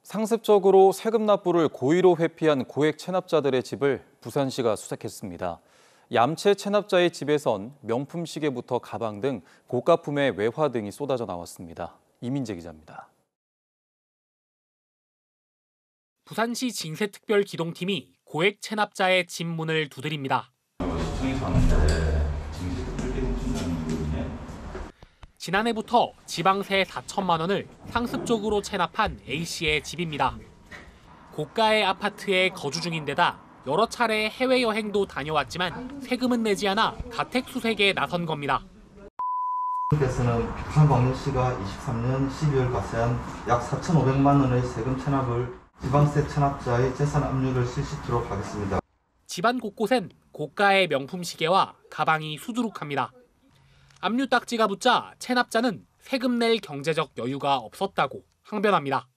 상습적으로 세금 납부를 고의로 회피한 고액 체납자들의 집을 부산시가 수색했습니다. 얌체 체납자의 집에선 명품 시계부터 가방 등 고가품의 외화 등이 쏟아져 나왔습니다. 이민재 기자입니다. 부산시 징세특별기동팀이 고액 체납자의 집 문을 두드립니다. 지난해부터 지방세 4천만 원을 상습적으로 체납한 A씨의 집입니다. 고가의 아파트에 거주 중인 데다 여러 차례 해외여행도 다녀왔지만 세금은 내지 않아 가택 수색에 나선 겁니다. 께서는 한광일 씨가 23년 12월 과세한 약 4,500만 원의 세금 체납을 지방세 체납자의 재산 압류를 실시토록 하겠습니다. 집안 곳곳엔 고가의 명품 시계와 가방이 수두룩합니다. 압류 딱지가 붙자 체납자는 세금 낼 경제적 여유가 없었다고 항변합니다.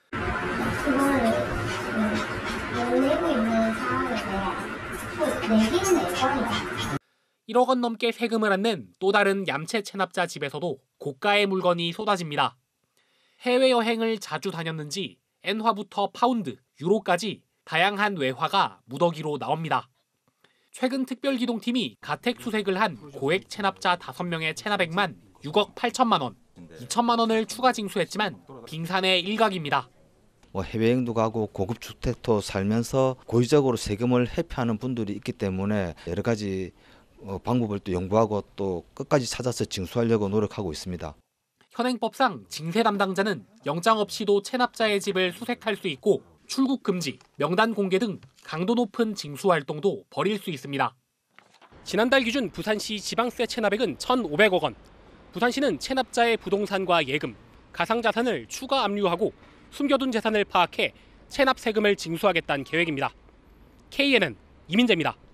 내고 있는 상황에서 내기는 낼 거니까. 1억 원 넘게 세금을 안 낸 또 다른 얌체 체납자 집에서도 고가의 물건이 쏟아집니다. 해외여행을 자주 다녔는지 엔화부터 파운드, 유로까지 다양한 외화가 무더기로 나옵니다. 최근 특별기동팀이 가택 수색을 한 고액 체납자 5명의 체납액만 6억 8천만 원, 2천만 원을 추가 징수했지만 빙산의 일각입니다. 해외여행도 가고 고급 주택도 살면서 고의적으로 세금을 회피하는 분들이 있기 때문에 여러 가지 방법을 또 연구하고 또 끝까지 찾아서 징수하려고 노력하고 있습니다. 현행법상 징세 담당자는 영장 없이도 체납자의 집을 수색할 수 있고 출국 금지, 명단 공개 등 강도 높은 징수 활동도 벌일 수 있습니다. 지난달 기준 부산시 지방세 체납액은 1,500억 원. 부산시는 체납자의 부동산과 예금, 가상자산을 추가 압류하고 숨겨둔 재산을 파악해 체납 세금을 징수하겠다는 계획입니다. KNN 이민재입니다.